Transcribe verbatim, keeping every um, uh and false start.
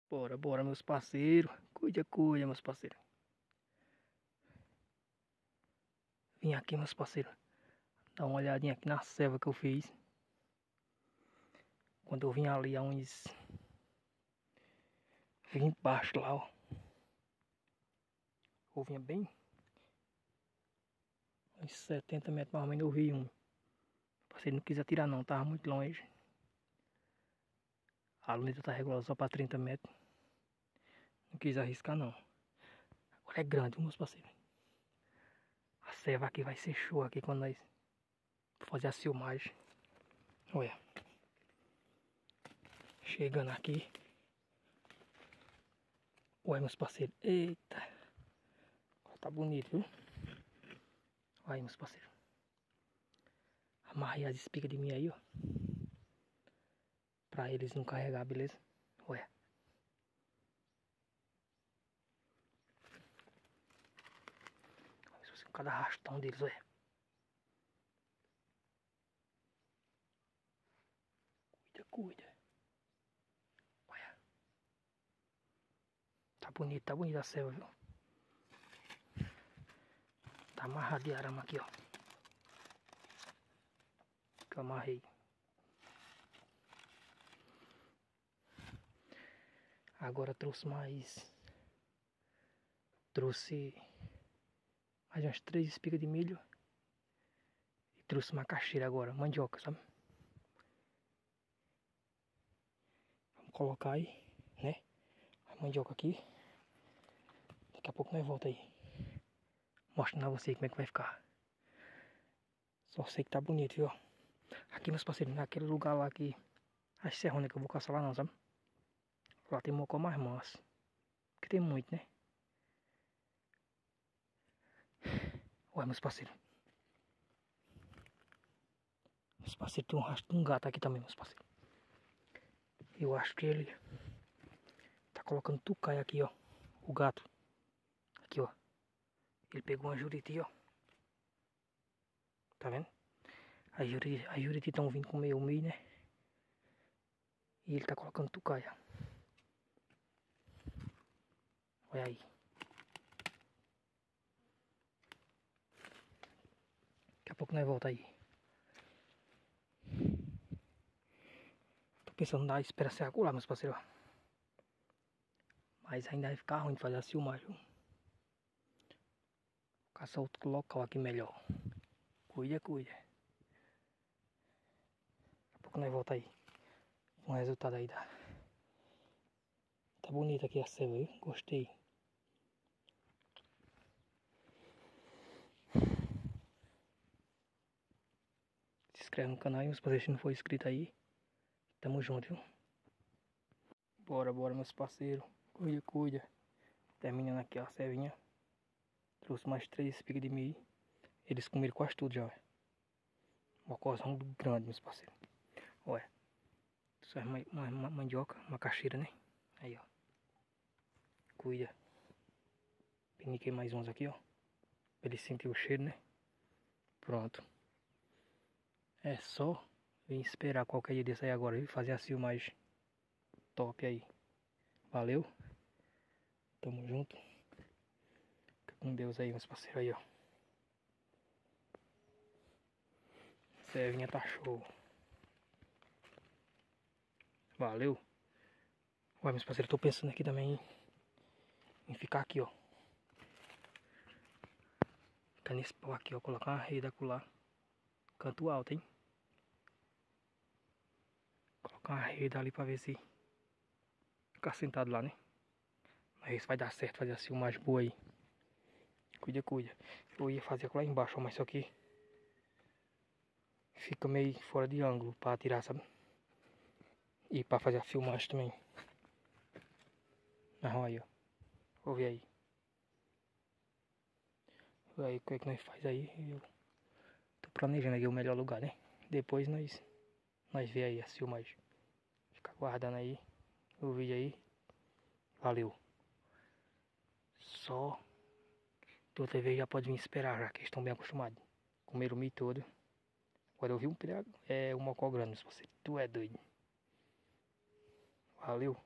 Bora, bora, meus parceiros. Cuida, cuida, meus parceiros. Vim aqui, meus parceiros. Dá uma olhadinha aqui na selva que eu fiz. Quando eu vim ali, há uns... Vim embaixo lá, ó. Eu vinha bem... Uns setenta metros mais ou menos eu vi um. O parceiro não quis atirar não, tava muito longe. A luneta tá regulada só para trinta metros. Não quis arriscar não. Agora é grande, meus parceiros. A selva aqui vai ser show aqui quando nós fazer a filmagem. Olha. Chegando aqui. Olha, meus parceiros. Eita. Tá bonito, viu? Olha aí, meus parceiros. Amarrei as espigas de mim aí, ó. Pra eles não carregar, beleza? Olha. Olha cada arrastão deles, olha. Cuida, cuida. Olha. Tá bonito, tá bonito a selva, viu? Tá amarrado de arame aqui, ó. Que eu amarrei. Agora trouxe mais... Trouxe... Mais umas três espigas de milho. E trouxe macaxeira agora, mandioca, sabe? Vamos colocar aí, né? A mandioca aqui. Daqui a pouco nós volta aí. Mostrando a você como é que vai ficar. Só sei que tá bonito, viu? Aqui, meus parceiros, naquele lugar lá que... As serronas que eu vou caçar lá não, sabe? Lá tem mocó mais manso. Que tem muito, né? Olha, meus parceiros. Meus parceiros, tem um rastro de um gato aqui também, meus parceiros. Eu acho que ele... Tá colocando tucaia aqui, ó. O gato. Aqui, ó. Ele pegou uma juriti, ó. Tá vendo? As juriti, as juriti estão vindo comer o milho, né? E ele tá colocando tucaia. Olha aí. Daqui a pouco nós volta aí. Tô pensando em dar espera ser acular, meus parceiros. Mas ainda vai ficar ruim de fazer a filmagem. Vou caçar outro local aqui melhor. Cuida, cuida. Daqui a pouco nós volta aí. Com o resultado aí da... Tá bonita aqui a selva, viu? Gostei. Se inscreve no canal aí, meus parceiros, se não for inscrito aí. Tamo junto, viu? Bora, bora, meus parceiros. Cuida, cuida. Terminando aqui a selvinha. Trouxe mais três espigas de milho. Eles comeram quase tudo já, ó. Mocózão grande, meus parceiros. Olha. Isso é uma, uma, uma mandioca, uma caixeira, né? Aí, ó. Cuida. Piniquei mais uns aqui, ó. Pra ele sentir o cheiro, né? Pronto. É só vir esperar qualquer dia desse aí agora e fazer a filmagem top aí. Valeu. Tamo junto. Fica com Deus aí, meus parceiros aí, ó. Servinha tá show. Valeu. Olha, meus parceiros, tô pensando aqui também em, em ficar aqui, ó. Ficar nesse pau aqui, ó. Colocar uma rede acolá. Canto alto, hein? Colocar uma rede ali pra ver se ficar sentado lá, né? Mas isso vai dar certo, fazer a filmagem boa aí. Cuida, cuida. Eu ia fazer lá embaixo, ó, mas só que fica meio fora de ângulo pra tirar, sabe? E pra fazer a filmagem também. Mas olha aí, ó. Vou ver aí. Vou ver aí o que é que nós faz aí. Eu tô planejando aqui o melhor lugar, né? Depois nós nós vê aí a filmagem. Fica aguardando aí o vídeo aí. Valeu. Só de outra vez já pode vir esperar, já que estão bem acostumados. Comeram o milho todo. Agora eu vi um, é, um mocó grande, se você tu é doido. Valeu.